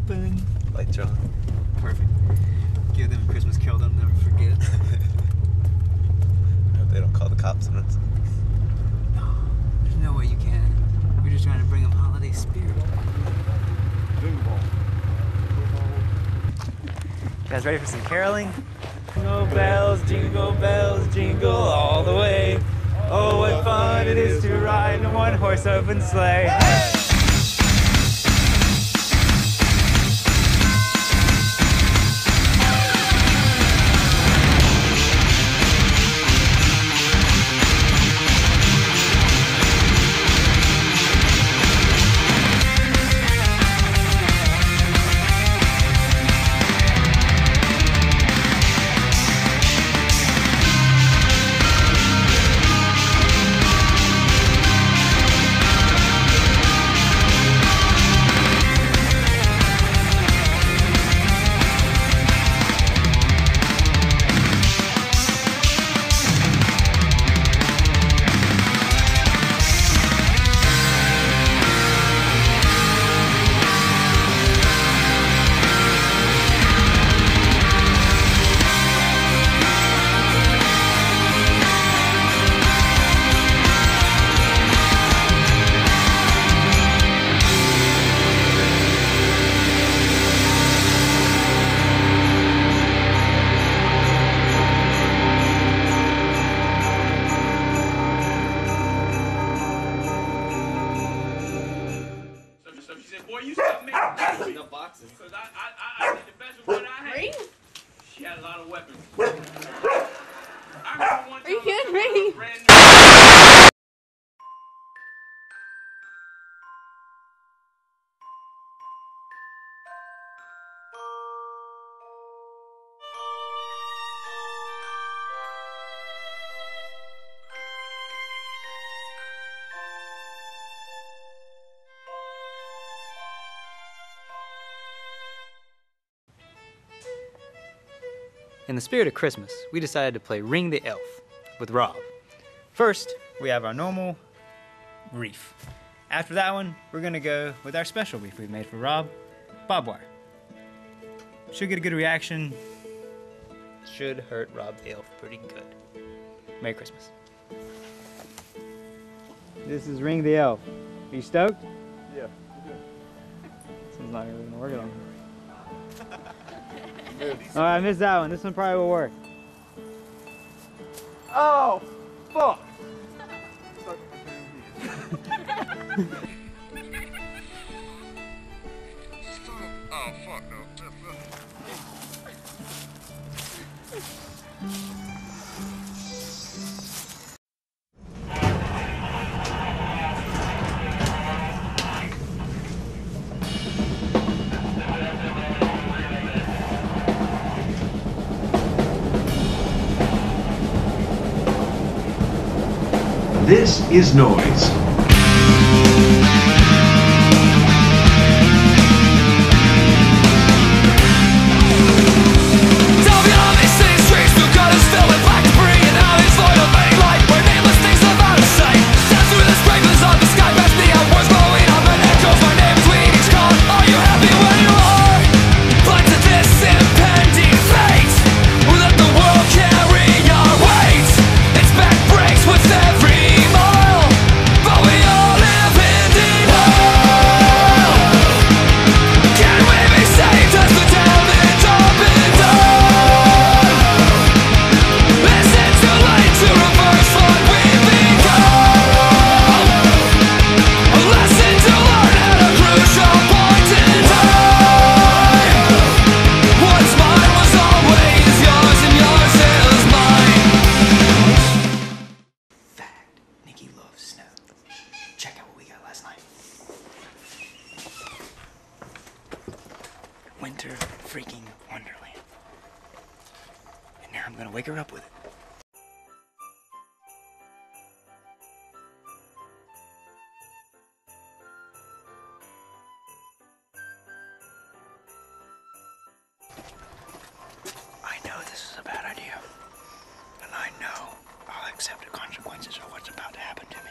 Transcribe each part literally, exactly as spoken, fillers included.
open. Lights are on. Perfect. Give them a Christmas carol they'll never forget. I hope they don't call the cops on us. No, there's no way you can. We're just trying to bring them holiday spirit. Jingle ball. You guys ready for some caroling? Jingle bells, jingle bells, jingle all the way. Oh, what fun it is to ride in a one-horse open sleigh. Hey! Boy, you stop making the boxes. Because I, I, I, I think the best was what I had. Ring? She had a lot of weapons. I remember one time Are you kidding me? brand new. In the spirit of Christmas, we decided to play Ring the Elf with Rob. First, we have our normal reef. After that one, we're gonna go with our special reef we've made for Rob, barbed wire. Should get a good reaction. Should hurt Rob the Elf pretty good. Merry Christmas. This is Ring the Elf. Are you stoked? Yeah. This one's not really gonna work at all. Oh, I missed that one. This one probably will work. Oh, fuck! Oh, fuck no. This is noise. Winter freaking Wonderland. And now I'm gonna wake her up with it. I know this is a bad idea. And I know I'll accept the consequences of what's about to happen to me.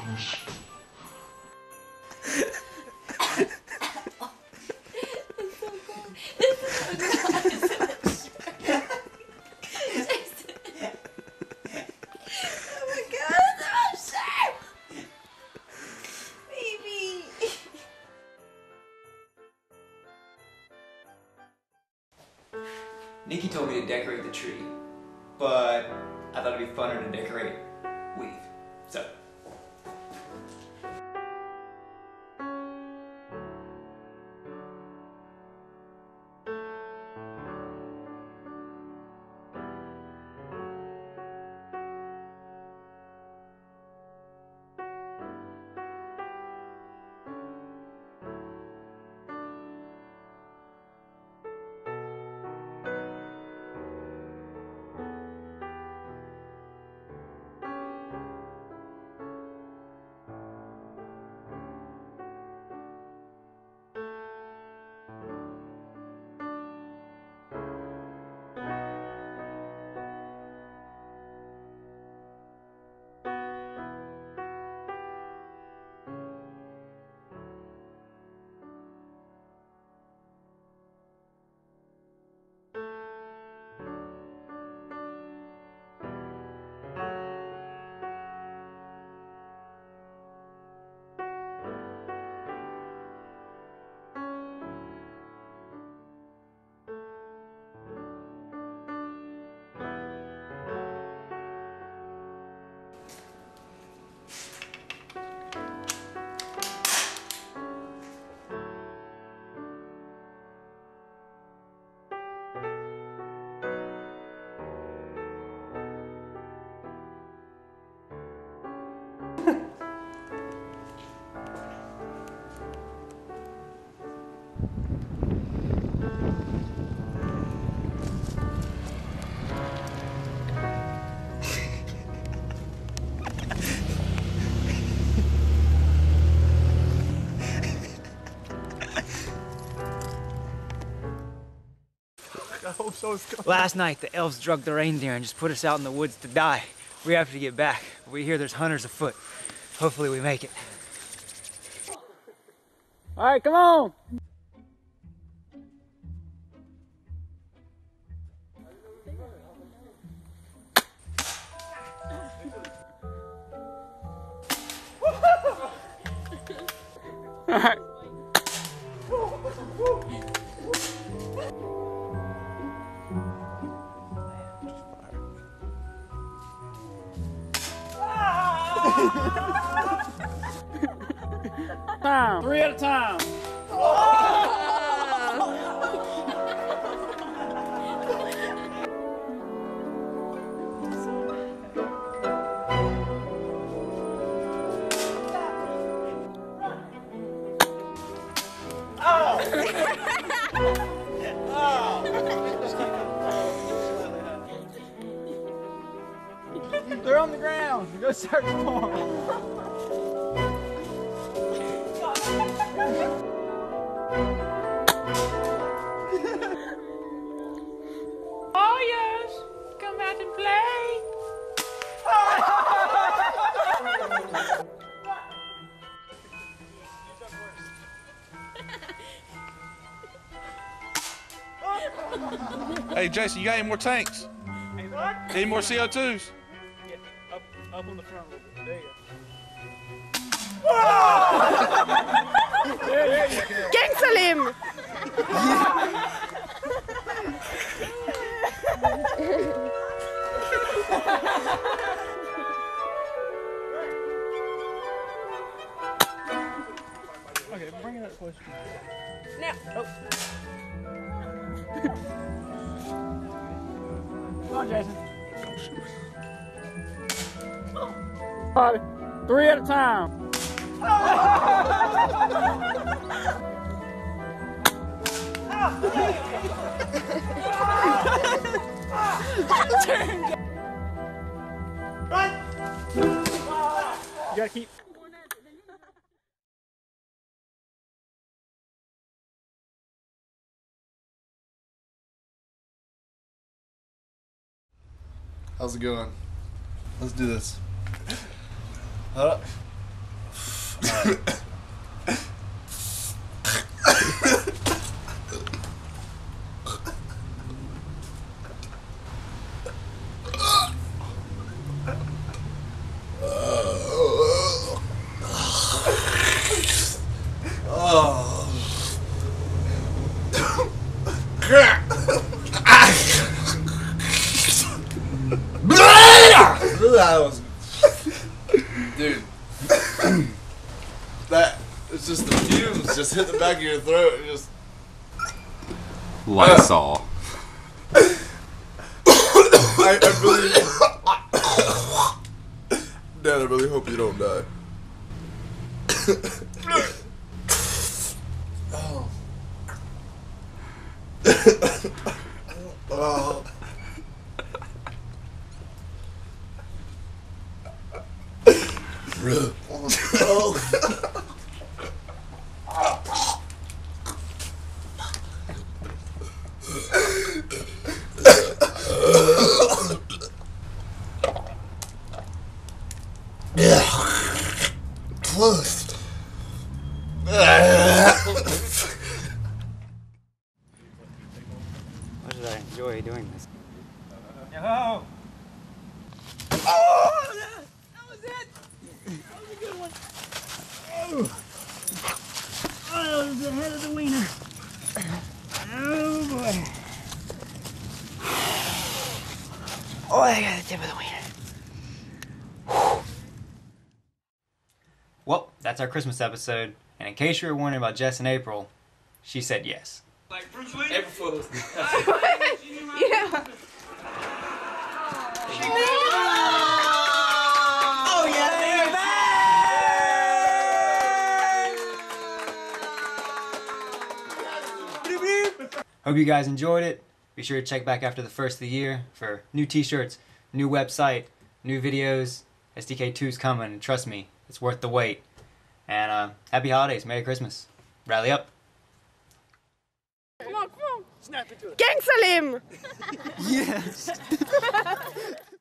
Nikki told me to decorate the tree, but I thought it'd be funner to decorate weave. So. I hope so. Last night, the elves drugged the reindeer and just put us out in the woods to die. We have to get back. We hear there's hunters afoot. Hopefully we make it. All right, come on. All right. Time. Three at a time. They're on the ground. Go search for them. Oh yes, come out and play. Hey Jason, you got any more tanks? Hey, what? Any more C O twos? Yeah, up, up on the front a little bit. There you go. There, there you go. Cancel him! Okay, bring it up closer. Now. Oh. Come on, Jason. All right, three at a time. You gotta keep. How's it going? Let's do this. Hold up. That was, dude. That it's just the fumes just hit the back of your throat and just. Lysol. I, I really, Dad, I really hope you don't die. Oh. Oh. Oh. Yeah. Close. Why did I enjoy doing this? Yo! Oh, that, that was it. That was a good one. Oh, oh that was the head of the wiener. Oh boy. Oh, I got the tip of the wiener. Well, that's our Christmas episode. And in case you were wondering about Jess and April, she said yes. Like Bruce Lee? April Fools. Yeah. Oh yeah, they're back! Hope you guys enjoyed it. Be sure to check back after the first of the year for new t-shirts, new website, new videos. S D K two's coming, and trust me, it's worth the wait. And uh, happy holidays, Merry Christmas. Rally up. Come on, come on. Snap into it. Gangster Lim! Yes!